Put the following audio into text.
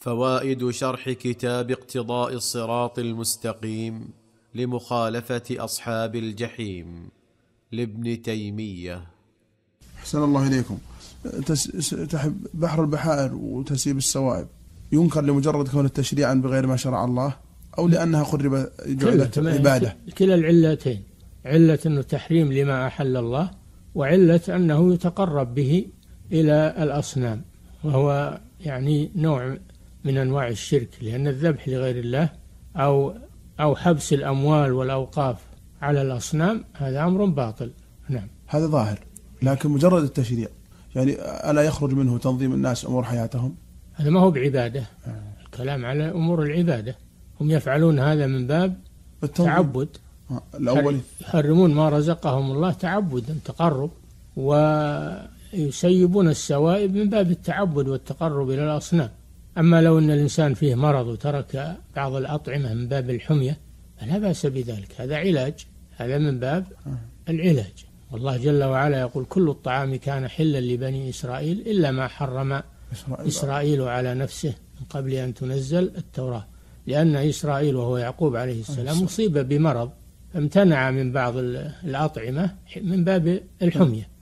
فوائد شرح كتاب اقتضاء الصراط المستقيم لمخالفة أصحاب الجحيم لابن تيمية. أحسن الله إليكم. بحر البحائر وتسيب السوائب ينكر لمجرد كون التشريعا بغير ما شرع الله، أو لأنها جعلت عبادة؟ كلا العلتين، علة أنه تحريم لما أحل الله، وعلة أنه يتقرب به إلى الأصنام، وهو يعني نوع من أنواع الشرك، لأن الذبح لغير الله أو حبس الأموال والأوقاف على الأصنام هذا أمر باطل. نعم، هذا ظاهر، لكن مجرد التشريع يعني ألا يخرج منه تنظيم الناس أمور حياتهم؟ هذا ما هو بعبادة، الكلام على أمور العبادة، هم يفعلون هذا من باب التعبد. الأول يحرمون ما رزقهم الله تعبدا تقرب، ويسيبون السوائب من باب التعبد والتقرب إلى الأصنام. أما لو أن الإنسان فيه مرض وترك بعض الأطعمة من باب الحمية فلا بأس بذلك، هذا علاج، هذا من باب العلاج. والله جل وعلا يقول: كل الطعام كان حلا لبني إسرائيل إلا ما حرم إسرائيل على نفسه من قبل أن تنزل التوراة، لأن إسرائيل وهو يعقوب عليه السلام أصيب بمرض فامتنع من بعض الأطعمة من باب الحمية.